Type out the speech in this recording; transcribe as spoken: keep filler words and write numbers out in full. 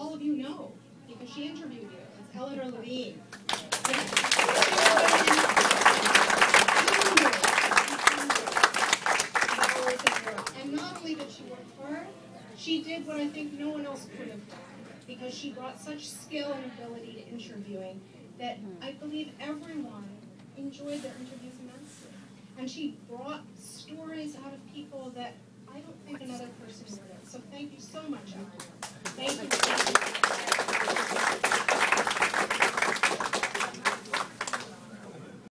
all of you know, because she interviewed you. It's Eleanor Levine. Yes. And not only did she work hard, she did what I think no one else could have done, because she brought such skill and ability to interviewing that I believe everyone enjoyed their interviews immensely. And she brought stories out of people that I don't think another person would have. So thank you so much, Eleanor. Thank you.